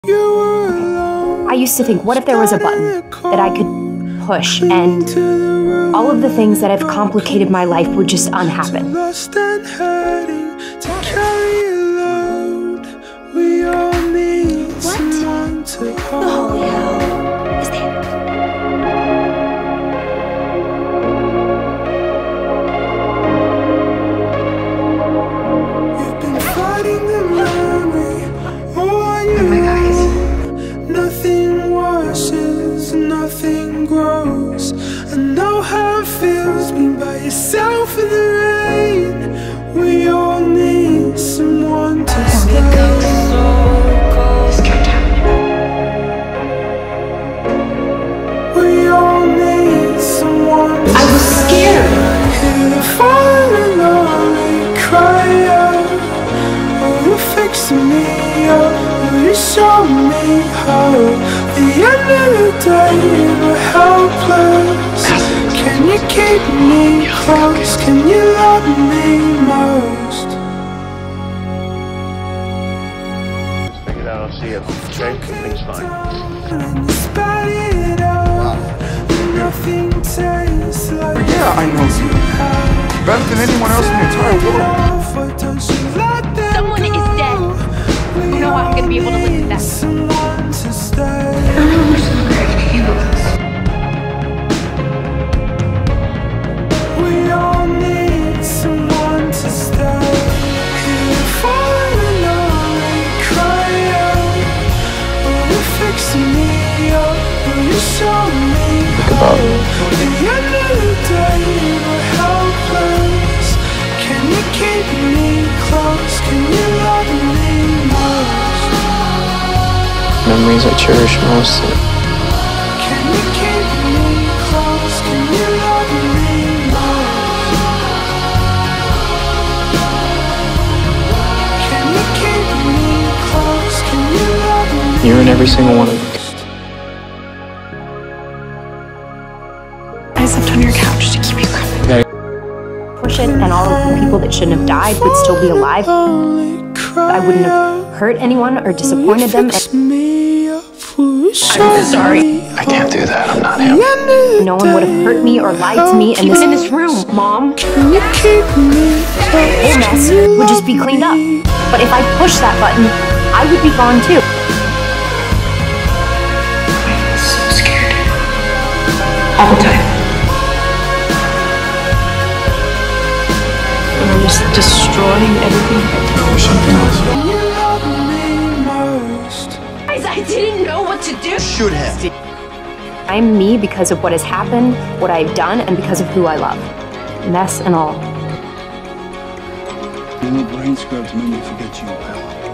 I used to think, what if there was a button that I could push and all of the things that have complicated my life would just unhappen? Nothing grows. I know how it feels being by yourself in the rain. We all need someone to stay. We all need someone to I was scared. Hear the falling lonely cry out. Oh, you're fixing me up. Will you show me how? The end of the day, we're helpless. Can you keep me close? Can you love me most? Just figured out I'll see you. Okay? Everything's fine. Nothing tastes like yeah, I know you. Better than anyone else in the entire world. Someone is dead. You know I'm gonna be able to live with that. We all need someone to stay. Here falling lonely cry out. Oh, you're fixing me up. Will you show me how? At the end of the day, we're helpless. Can you keep me close? Can you love me most? Memories I cherish most. Can you keep me close? Can you love me most? Can you keep me close? Can you love me? You're in every single one of them. I slept on your couch to keep you company. Push it, and all of the people that shouldn't have died would still be alive. I wouldn't have hurt anyone or disappointed them. I'm sorry. I can't do that. I'm not him. No one would have hurt me or lied to me. And Even in this room, Mom. the whole mess would just be cleaned up. But if I pushed that button, I would be gone too. I'm so scared. All the time. And I'm just destroying everything. There's something else. I didn't know what to do. Should have. I'm me because of what has happened, what I've done, and because of who I love. Mess and all. Your brain scrubs made me forget you, pal.